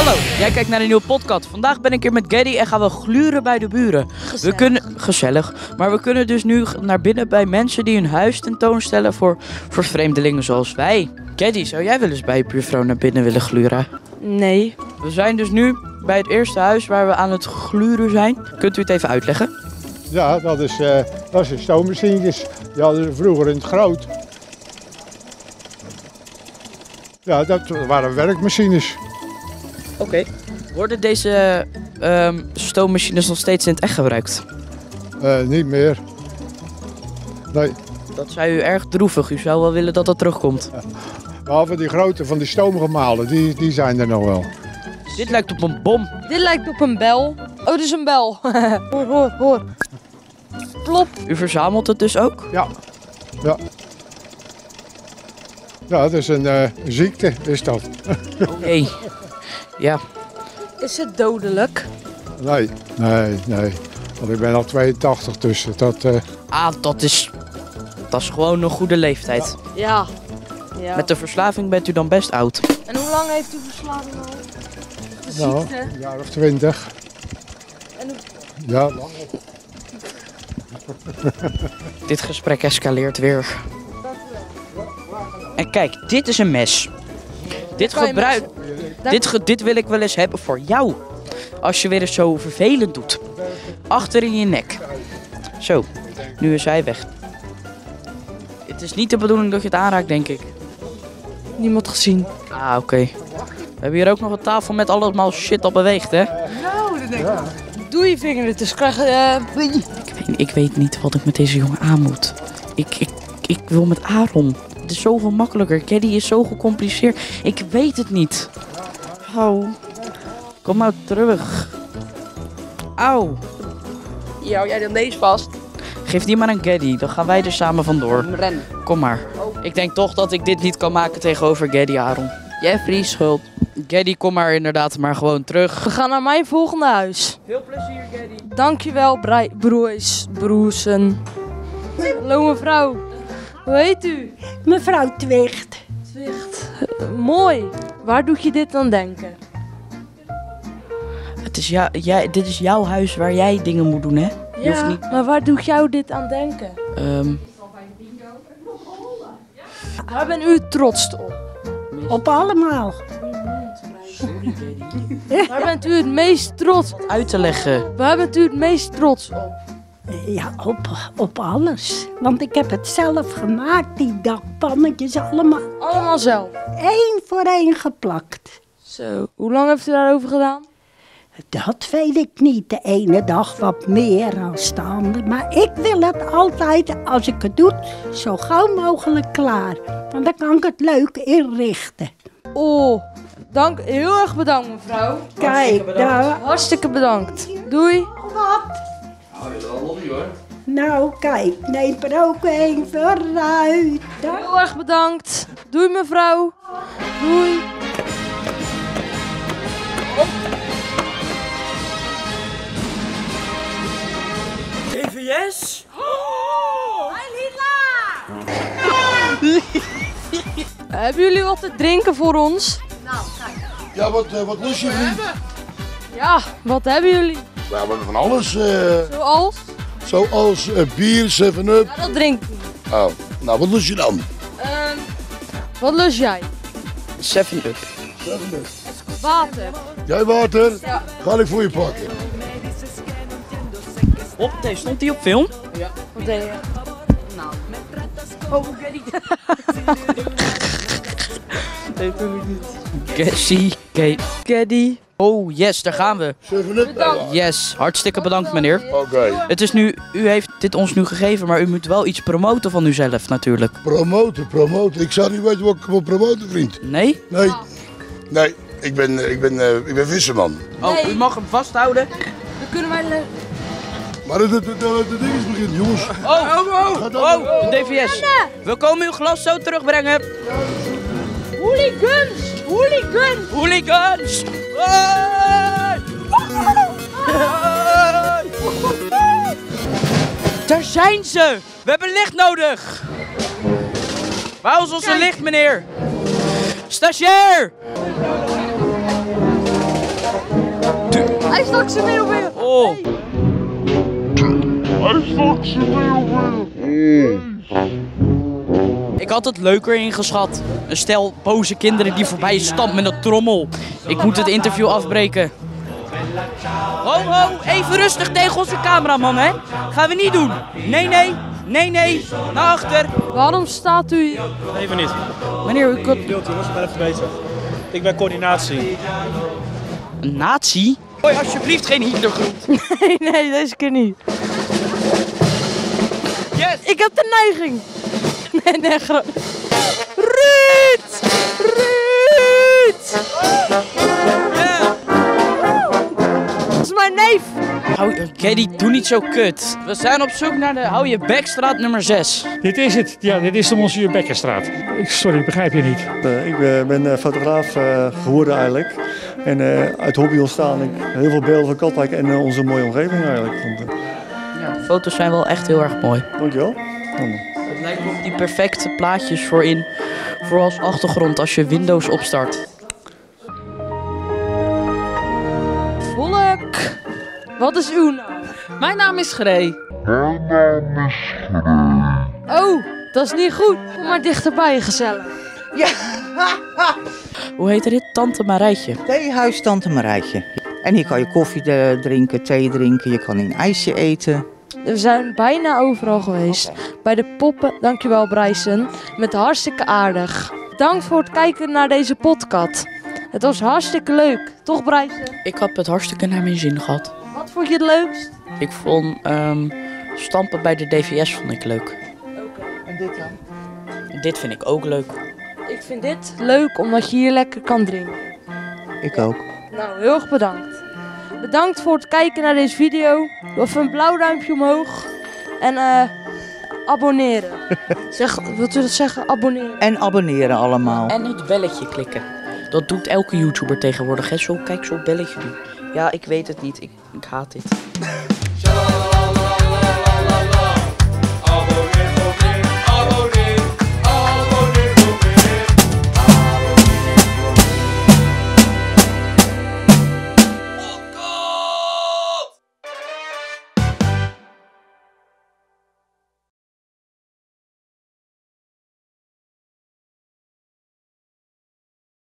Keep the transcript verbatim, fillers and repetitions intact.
Hallo, jij kijkt naar een nieuwe podcast. Vandaag ben ik hier met Geddy en gaan we gluren bij de buren. Gezellig. We kunnen, gezellig, maar we kunnen dus nu naar binnen bij mensen die hun huis tentoonstellen voor, voor vreemdelingen zoals wij. Geddy, zou jij wel eens bij je buurvrouw naar binnen willen gluren? Nee. We zijn dus nu bij het eerste huis waar we aan het gluren zijn. Kunt u het even uitleggen? Ja, dat is, uh, dat zijn stoommachines. Die hadden ze vroeger in het groot. Ja, dat waren werkmachines. Oké. Okay. Worden deze um, stoommachines nog steeds in het echt gebruikt? Uh, niet meer. Nee. Dat zou u erg droevig. U zou wel willen dat dat terugkomt. Ja. Behalve die grote van die stoomgemalen, die, die zijn er nog wel. Dit lijkt op een bom. Dit lijkt op een bel. Oh, dit is een bel. Hoor, hoor, hoor. Plop. U verzamelt het dus ook? Ja. Ja. Ja, dat is een uh, ziekte, is dat. Oké. Okay. Ja. Is het dodelijk? Nee, nee, nee. Want ik ben al tweeëntachtig, dus dat... Uh... Ah, dat is... Dat is gewoon een goede leeftijd. Ja. Ja. Met de verslaving bent u dan best oud. En hoe lang heeft u verslaving al? De nou, ziekte? een jaar of twintig. En hoe... Ja, lang. Dit gesprek escaleert weer. En kijk, dit is een mes. Dit gebruik... Dit, ge dit wil ik wel eens hebben voor jou. Als je weer eens zo vervelend doet. Achter in je nek. Zo, nu is hij weg. Het is niet de bedoeling dat je het aanraakt, denk ik. Niemand gezien. Ah, oké. Okay. We hebben hier ook nog een tafel met allemaal shit dat beweegt, hè? Nou, dat denk ik. Ja. Doe je vinger ertussen. Krijg je... Uh... Ik, weet, ik weet niet wat ik met deze jongen aan moet. Ik, ik, ik wil met Aaron. Het is zoveel makkelijker. Geddy is zo gecompliceerd. Ik weet het niet. Au. Kom nou terug. Auw. Ja, jij dan deze vast. Geef die maar aan Geddy, dan gaan wij er samen vandoor. Ren. Kom maar. Ik denk toch dat ik dit niet kan maken tegenover Geddy, Aaron. Jeffrey, schuld. Geddy, kom maar inderdaad maar gewoon terug. We gaan naar mijn volgende huis. Veel plezier, Geddy. Dankjewel, brei, broers, broersen. Hallo mevrouw. Hoe heet u? Mevrouw Twicht. Twicht. Uh, mooi. Waar doet je dit aan denken? Het is ja, jij, dit is jouw huis waar jij dingen moet doen, hè? Je Ja, niet... maar waar doet jou dit aan denken? Um... Waar bent u trots op? Op allemaal. Sorry, Geddy. Waar bent u het meest trots op? Uit te leggen. Waar bent u het meest trots op? Ja, op, op alles. Want ik heb het zelf gemaakt, die dakpannetjes allemaal. Allemaal zelf. Eén voor één geplakt. Zo, hoe lang heeft u daarover gedaan? Dat weet ik niet. De ene dag wat meer dan de andere. Maar ik wil het altijd, als ik het doe, zo gauw mogelijk klaar. Want dan kan ik het leuk inrichten. Oh, dank, heel erg bedankt mevrouw. Kijk, daar. Hartstikke bedankt. Doei. Wat? Nou, kijk, neem er ook één vooruit. Heel erg bedankt. Doei mevrouw. Doei. T V S? Hebben jullie wat te drinken voor ons? Ja, wat, uh, wat lust je, vriend? Ja, wat hebben jullie? We hebben van alles. Uh, Zoals? zoals uh, bier, seven up. Ja, dat drink ik niet. Oh, nou, wat lust je dan? Um, wat lust jij? seven up. seven up. Water. Jij water? Ja. Ga ik voor je pakken. Op, stond die op film? Wat deed je? Nou. Oh, Geddy. Nee, toen ik niet. Geddy, Geddy. Geddy. Oh, yes, daar gaan we. seven up? Bedankt. Yes, hartstikke bedankt, meneer. Oké. Okay. Het is nu, u heeft dit ons nu gegeven, maar u moet wel iets promoten van uzelf natuurlijk. Promoten, promoten. Ik zou niet weten wat ik wil promoten, vriend. Nee? Nee. Nee, ik ben, uh, ik ben, uh, ik ben visserman. Oh, Nee. u mag hem vasthouden. Dan kunnen wij... Le- Maar de, de, de, de ding is begint, jongens. Oh, oh, oh, oh, de D V S. We komen uw glas zo terugbrengen. Hooligans! Hooligans! Hooligans! Hey! Hey! Daar zijn ze! We hebben licht nodig! Waar is onze licht, meneer? Stagiair! Hij stak zijn middelvinger. Oh. Hij stak zijn middelvinger. Ik had het leuker ingeschat. Een stel boze kinderen die voorbij stampt met een trommel. Ik moet het interview afbreken. Ho, ho, even rustig tegen onze cameraman, hè? Gaan we niet doen. Nee, nee, nee, nee, naar achter. Waarom staat u hier? Even niet. Meneer, u kunt... Beeld jongens, ik ben even bezig. Ik ben coördinatie. Een nazi? Hoi, alsjeblieft geen Hitlergroet. Nee, nee, deze keer niet. Yes! Ik heb de neiging. Nee, nee, grap. Ruud! Ruud! Yeah. Dat is mijn neef. Hou, Geddy, doe niet zo kut. We zijn op zoek naar de Hou je Bekstraat nummer zes. Dit is het. Ja, dit is de Monsieur Bekkerstraat. Ik- Sorry, ik begrijp je niet. Uh, ik uh, ben uh, fotograaf uh, geworden eigenlijk. En uh, uit hobby ontstaan ik heel veel beelden van Katwijk en uh, onze mooie omgeving eigenlijk. Want, uh, Ja, de foto's zijn wel echt heel erg mooi. dankjewel. Het lijkt me op die perfecte plaatjes voor in, voor als achtergrond als je Windows opstart. Volk, wat is uw naam? Mijn naam is Gree. Oh, dat is niet goed. Kom maar dichterbij, gezellig. Hoe heette dit? Tante Marijtje. Theehuis Tante Marijtje. En hier kan je koffie eh, drinken, thee drinken, je kan een ijsje eten. We zijn bijna overal geweest. Bij de poppen, dankjewel Bryson. Met hartstikke aardig. Bedankt voor het kijken naar deze podcast. Het was hartstikke leuk, toch Bryson? Ik heb het hartstikke naar mijn zin gehad. Wat vond je het leukst? Ik vond ehm, stampen bij de D V S vond ik leuk. En dit dan? Dit vind ik ook leuk. Ik vind dit leuk omdat je hier lekker kan drinken. Ik ook. Nou, heel erg bedankt. Bedankt voor het kijken naar deze video. Doe even een blauw duimpje omhoog. En eh abonneren. Zeg, wilt u dat zeggen? Abonneren. En abonneren allemaal. En het belletje klikken. Dat doet elke YouTuber tegenwoordig. Hè? Zo, kijk, zo'n belletje doen. Ja, ik weet het niet. Ik, ik haat dit.